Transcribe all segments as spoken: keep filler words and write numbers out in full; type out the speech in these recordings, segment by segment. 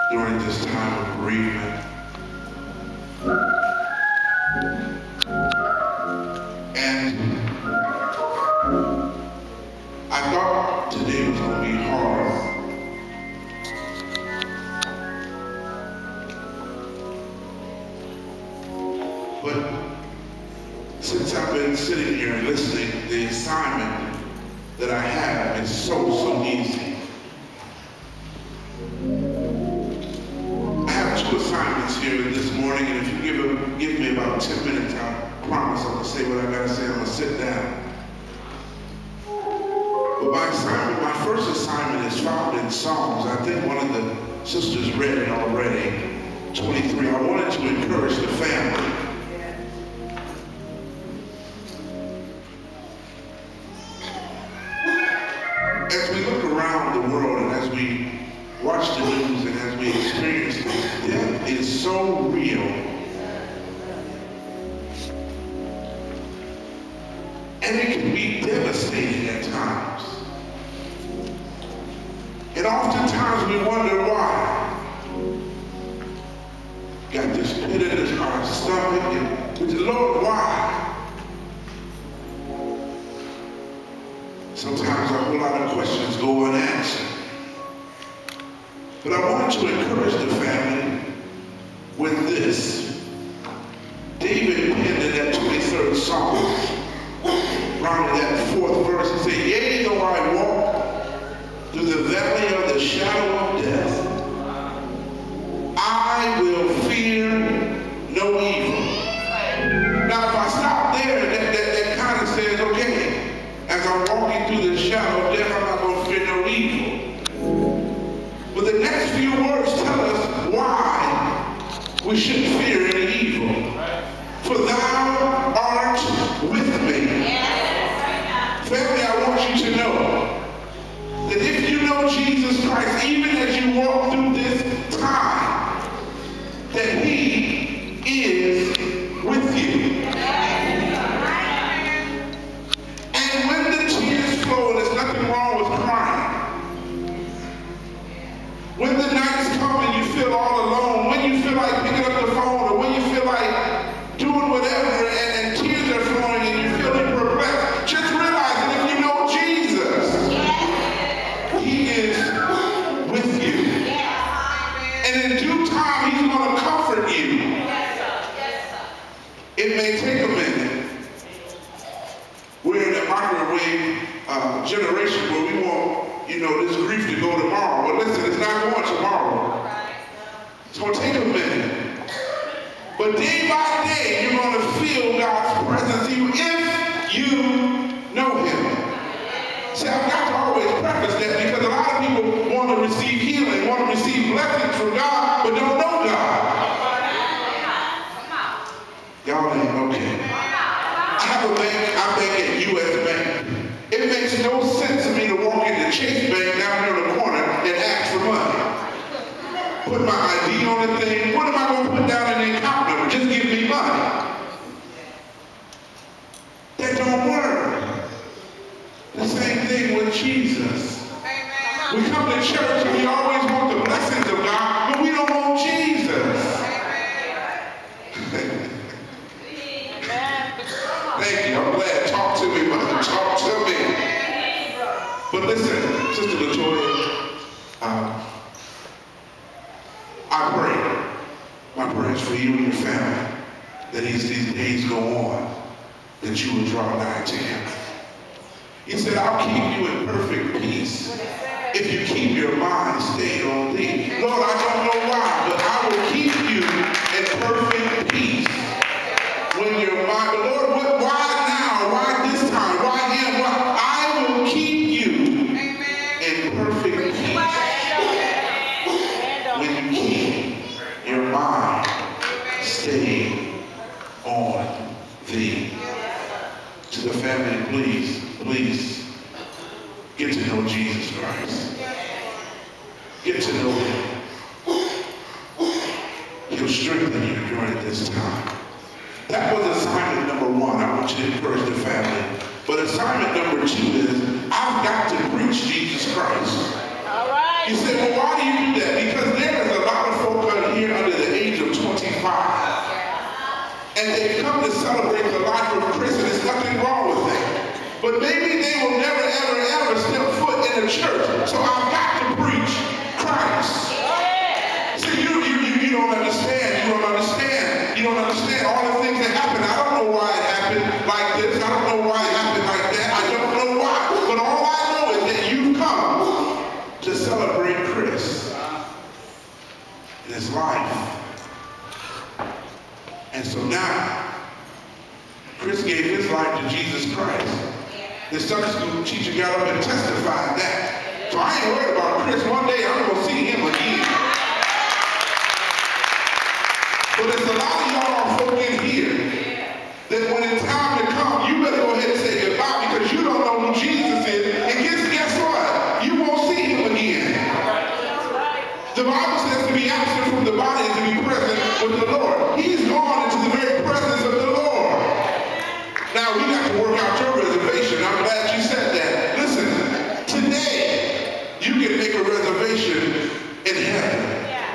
during this time of bereavement. And I thought today was going to be hard. But since I've been sitting here and listening, the assignment that I have is so, so easy. I have two assignments here this morning, and if you give, a, give me about ten minutes, I promise I'm going to say what I got to say. I'm going to sit down. But my assignment, my first assignment is found in Psalms. I think one of the sisters read it already, twenty-three. I wanted to encourage the family. As we look around the world and as we watch the news and as we experience things, death is so real. And it can be devastating at times. And oftentimes we wonder why. Got this pit in this our stomach, and we say, Lord, why? Sometimes a whole lot of questions go unanswered. But I want to encourage the family with this. David penned in that twenty-third Psalm, around in that fourth verse, he said, yea, though I walk through the valley of the shadow of death, I will fear no evil. Now, if I stop there, that, that, that kind of says, okay, as I'm walking through the shadow of death, I'm not going to fear no evil. But the next few words tell us why we shouldn't fear any evil. For thou art with me. Family, I want you to know that if you know Jesus Christ, even as you walk through this time, that he is with you. And when the tears flow, there's nothing wrong with crying. When the nights come and you feel all alone, when you feel like picking up the phone, or when you feel like doing whatever and, and tears are flowing and you're feeling perplexed, just realize that if you know Jesus, he is with you. And in due time, he's going to comfort you. It may take a minute. We're in a microwave uh, generation where we want, you know, this grief to go tomorrow. But listen, it's not going tomorrow. It's going to take a minute. But day by day, you're going to feel God's presence even if you know him. See, I've got to always preface that because a lot of people want to receive healing, want to receive blessings from God, but don't know God. Y'all ain't okay. I have a bank, I bank at U S Bank. It makes no sense to me to walk into Chase Bank down there in the corner and ask for money. Put my I D on the thing. What am I going to put down in the account number? Just give me money. That don't work. The same thing with Jesus. We come to church and we always want the blessings of God, but we don't want Jesus. Thank you. I'm glad. Talk to me, mother. Talk to me. But listen, Sister Latoya, um, I pray, my prayers for you and your family, that as these days go on, that you will draw nigh to him. He said, I'll keep you in perfect peace if you keep your mind stayed on thee. Lord, I don't know why, but I will keep you in perfect peace when your mind, but Lord, what, why now? Why this time? Why him? Why? I will keep you in perfect peace when you keep your mind stayed on thee. To the family, please, please, get to know Jesus Christ. Get to know him. He'll strengthen you during this time. That was assignment number one. I want you to encourage the family. But assignment number two is, I've got to preach Jesus Christ. All right. You say, well, why do you do that? Because there is a lot twenty-five. And they've come to celebrate the life of Christ, and there's nothing wrong with that. But maybe they will never, ever, ever step foot in a church. So I've got to preach Christ. See, you, you, you, you don't understand. You don't understand. You don't understand all the things that happen. I don't know why it happened like this. I don't know why it happened like that. I don't know why. But all I know is that you've come to celebrate Christ in his life. And so now, Chris gave his life to Jesus Christ. The Sunday school teacher got up and testified that. So I ain't worried about Chris. One day I'm going to see him again. But there's a lot of y'all folk in here that when it's time to come, you better go ahead and say goodbye because you don't know who Jesus is. And guess, guess what? You won't see him again. The Bible says to be absent from the body is to be present with the Lord. He's gone into the very presence of the Lord. Now, we got to work out your reservation. I'm glad you said that. Listen, today, you can make a reservation in heaven.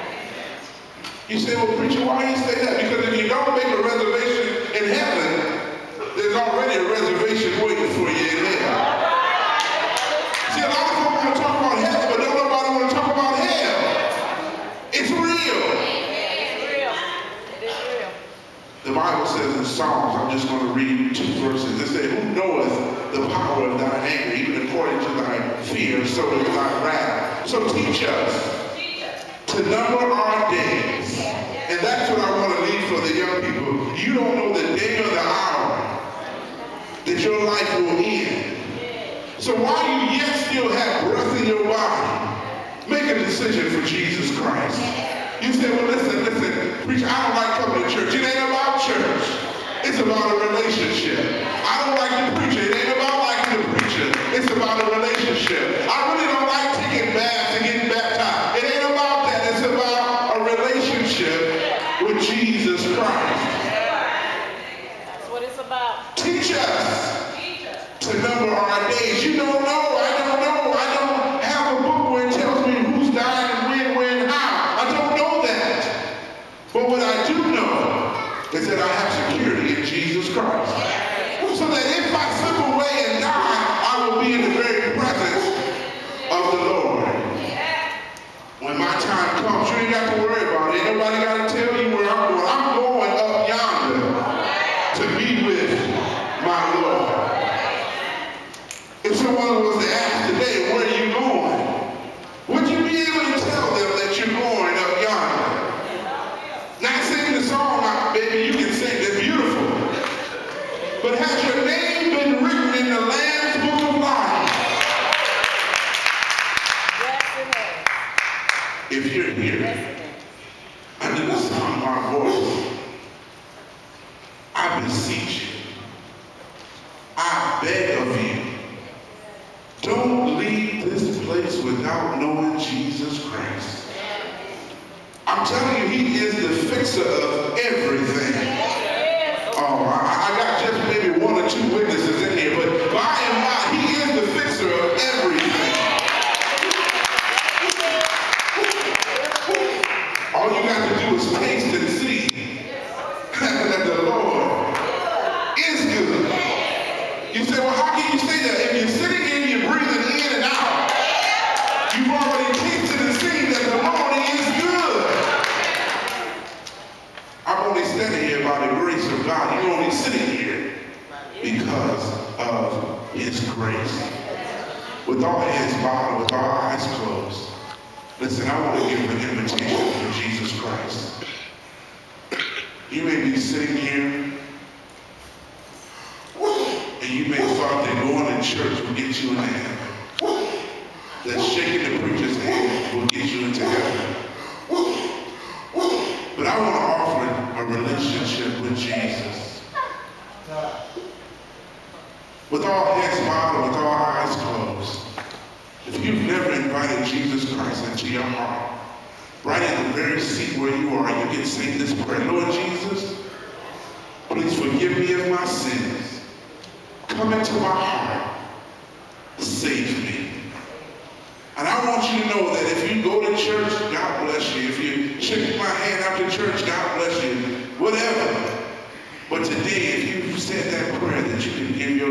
You say, well, preacher, why do you say that? Because if you don't make a reservation in heaven, there's already a reservation waiting for you in heaven. See, a lot of people want to talk about heaven, but don't nobody want to talk about hell. It's real. It's real. It is real. The Bible says in Psalms, I'm just going to read two verses. It says, who knoweth the power of thine anger, even according to thy fear, so is thy wrath. So teach us to number our days. And that's what I want to leave for the young people. You don't know the day or the hour that your life will end. So while you yet still have breath in your body, make a decision for Jesus Christ. You say, well, listen, listen, preacher, I don't like coming to church. It ain't about church. It's about a relationship. I don't like the preacher. It ain't about liking the preacher. It's about a relationship. I really don't like taking baths and getting baptized. It ain't about that. It's about a relationship with Jesus Christ. That's what it's about. Teach us to number our days. You don't know. I don't know. I don't have a book where it tells me who's dying and when, where, and how. I don't know that. But what I do know is that I have security in Jesus Christ. So that if I slip away and die, I will be in the very presence of the Lord. When my time comes, you ain't got to worry about it. Ain't nobody got to tell you where I'm going. I'm going up yonder to be with my Lord. If someone was to ask today, where are you going? Would you be able to tell them that you're going up yonder? Not singing the song, baby, you can sing, they're beautiful. But has your name been written in the Lamb's Book of Life? Yes, it has. If you're here, Yes, under the sound of my voice, I beseech you, I beg of you, don't leave this place without knowing Jesus Christ. I'm telling you, he is the fixer of everything. Oh, I, I got just maybe one or two witnesses in here, but by and by, he is the fixer of everything. All you got to do is taste and see that the Lord is good. You say, well, how can you say that? If you're sitting here, you're breathing in and out, you've already tasted and seen that the Lord is good. I'm only standing here by the grace of God. You're only sitting here because of his grace. With all heads bowed, with all eyes closed, listen, I want to give an invitation for Jesus Christ. You may be sitting here and you may thought that going to church will get you into heaven. That shaking the preacher's hand will get you into heaven. But I want to offer a relationship with Jesus. With all heads bowed, with all eyes closed. If you've never invited Jesus Christ into your heart, right in the very seat where you are, you can sing this prayer. Lord Jesus, please forgive me of my sins. Come into my heart. Save me. And I want you to know that if you go to church, God bless you. If you shake my hand after church, God bless you.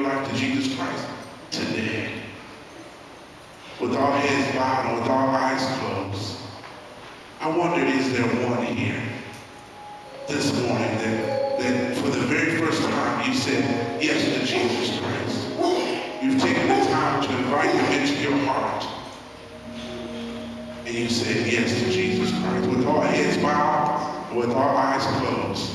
life to Jesus Christ today. With all heads bowed and with all eyes closed, I wonder, is there one here this morning that, that for the very first time you said yes to Jesus Christ? You've taken the time to invite him into your heart. And you said yes to Jesus Christ. With all heads bowed, and with all eyes closed.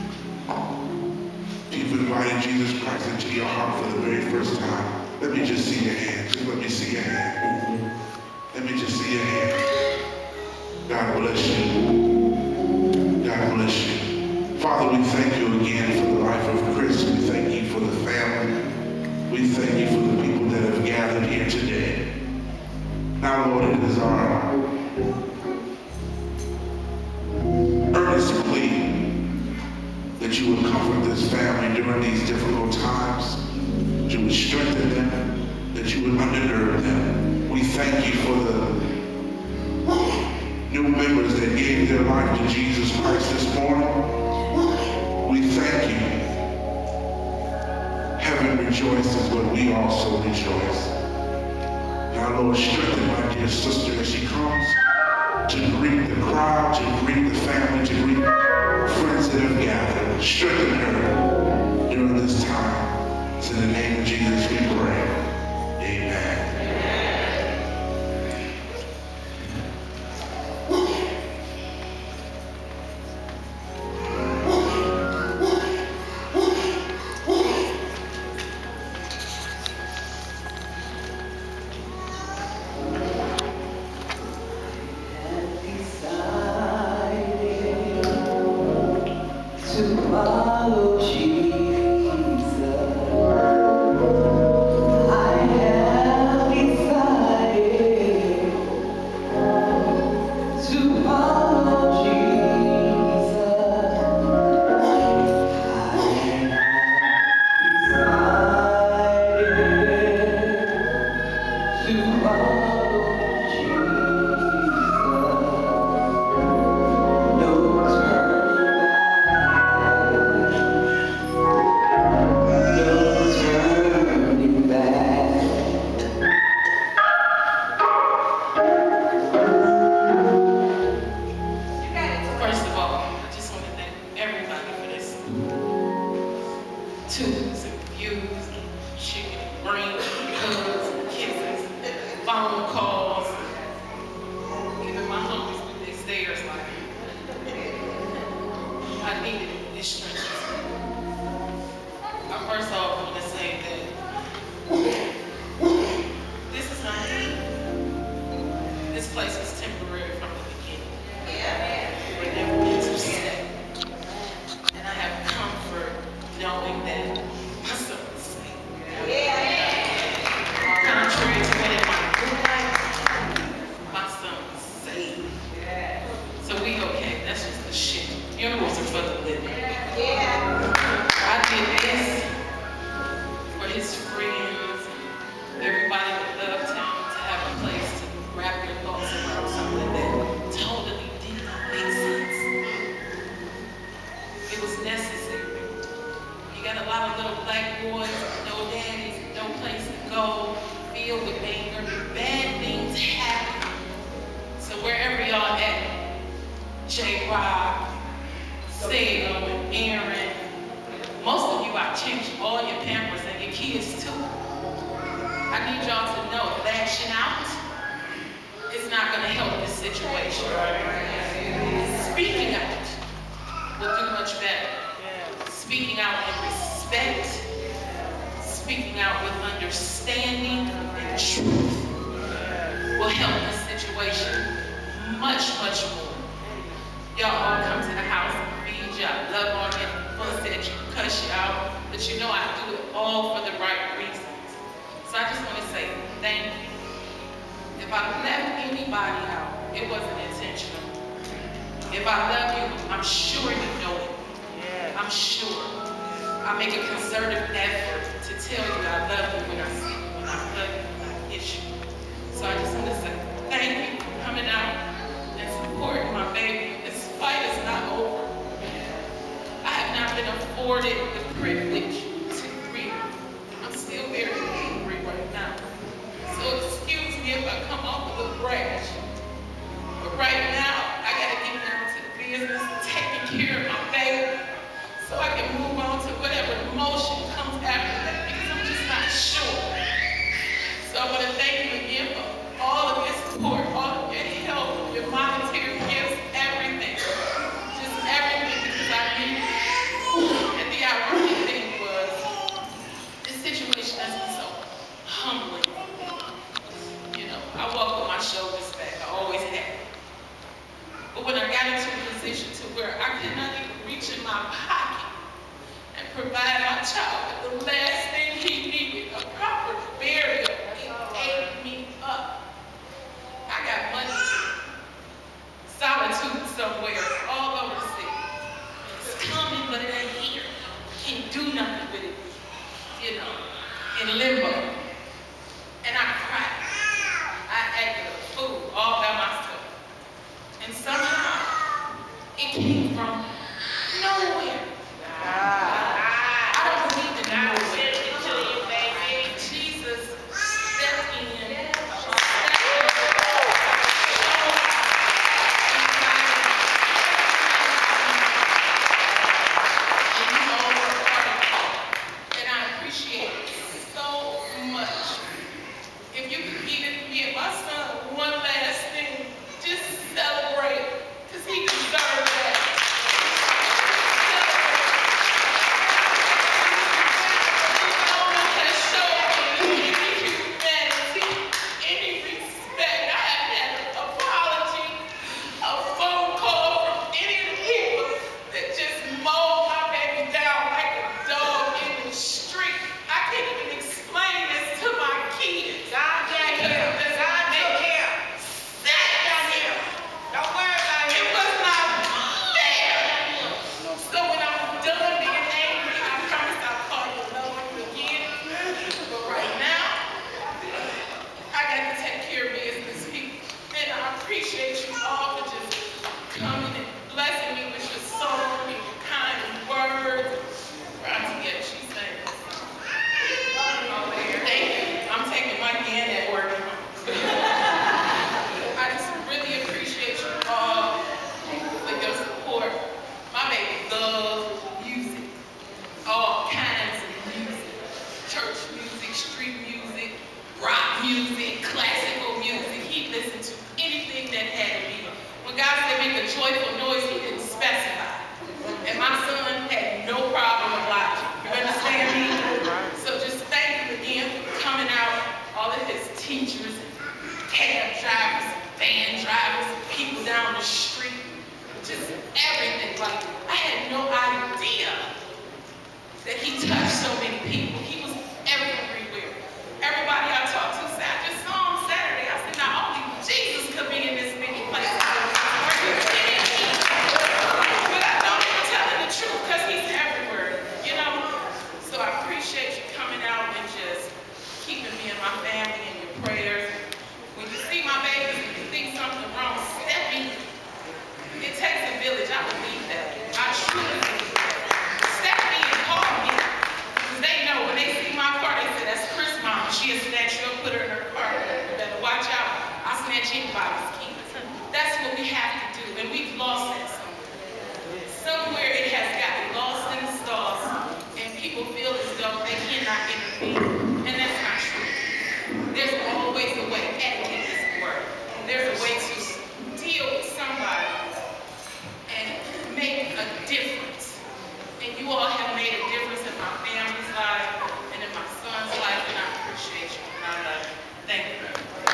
If you've invited Jesus Christ into your heart for the very first time, let me just see your hand. Just let me see your hand. Let me just see your hand. God bless you. God bless you. Father, we thank you again for the life of Chris. We thank you for the family. We thank you for the people that have gathered here today. Now, Lord, it is our earnest plea that you would comfort this family during these difficult times, that you would strengthen them, that you would undergird them. We thank you for the new members that gave their life to Jesus Christ this morning. We thank you. Heaven rejoices, but we also rejoice. Now, Lord, strengthen my dear sister as she comes to greet the crowd, to greet the family, to greet friends that have gathered. Strengthen her during this time. It's in the name of Jesus we pray. Amen. afforded the privilege to grieve. I'm still got into a position to where I could not even reach in my pocket and provide my child with the last thing he needed, a proper burial. It ate me up. I got money, solitude somewhere, all over the city. It's coming, but it ain't here. Can't do nothing with it, you know, in limbo. And I cried. I acted a fool all by myself. And somehow, it came from nowhere. I don't believe in nowhere. Jesus stepped in. And I appreciate it so much. If you could give me and my son one last thing, just celebrate, because he deserves that. No one has shown me any humanity, any respect. I haven't had an apology, a phone call from any of the people that just mowed my baby down like a dog in the street. I can't even explain this to my kids. God got here. God took care. That got here. Don't worry about it. It was not fair. So when I'm done being angry, I promise I'll call you and love you again. But right now, I got to take care of business, people. And I appreciate you all for just coming and blessing me with your song and your kind words. Auntie, yeah, she's saying this. Thank you. I'm taking my hand at work. I just really appreciate you all for your support. My baby loves music, all kinds of music, church music, street music, rock music, classical music. He listened to anything that had to be. When God said make a joyful noise, he didn't specify. And my son had no problem with logic. You understand me? So just thank you again for coming out, all of his teachers, and cab drivers, van drivers, people down the street, just everything. Like, I had no idea that he touched so many people. He was everywhere. Everybody I talked to said, I just saw him Saturday. I said, not only Jesus could be in this many places. Are you kidding me? But I know you're telling the truth because he's everywhere, you know? So I appreciate you coming out and just keeping me and my family in your prayers. When you see my babies and you think something wrong, step in. It takes a village, I believe that. I truly believe that. Step in and call me. Because they know when they see my car, they say, that's Chris' mom. She'll snatch you up, put her in her car. You better watch out. I'll snatch anybody's keys. That's what we have to do. And we've lost that somewhere. Somewhere it has gotten lost in the stalls. And people feel as though they cannot intervene. And that's not true. There's always a way. Etiquette is the word. There's a way to deal with somebody and make a difference. And you all have made a difference in my family's life and in my son's life, and I appreciate you. And I love you. Thank you.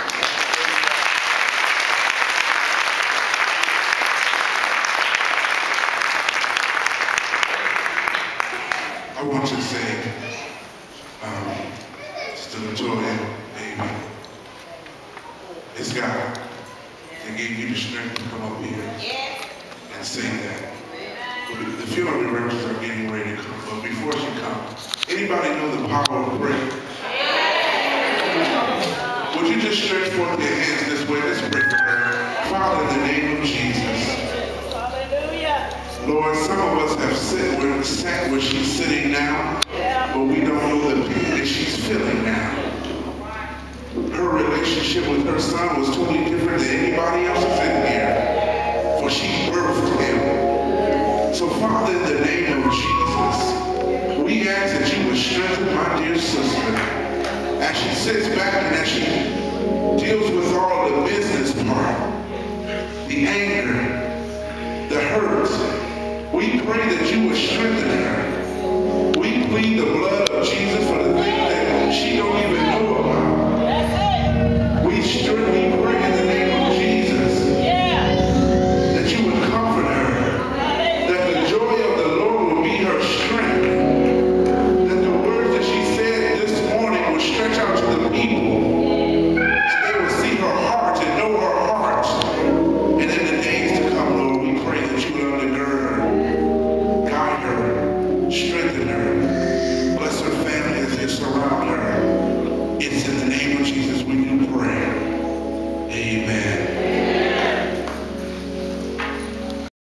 I want you to say, um, Sister Latoya, baby, it's God that gave you the strength to come up here and sing that. The funeral directors are getting ready to come, but before she comes, anybody know the power of prayer? Would you just stretch forth your hands this way? Let's pray for her. Father, in the name of Jesus. Lord, some of us have sit where, sat where she's sitting now, but we don't know the pain that she's feeling now. Her relationship with her son was totally different than anybody else's in here, for she birthed him. So Father, in the name of Jesus, we ask that you would strengthen my dear sister as she sits back and as she deals with all the business part, the anger, the hurt. We pray that you would strengthen her. We plead the blood of Jesus for the things that she don't even know about.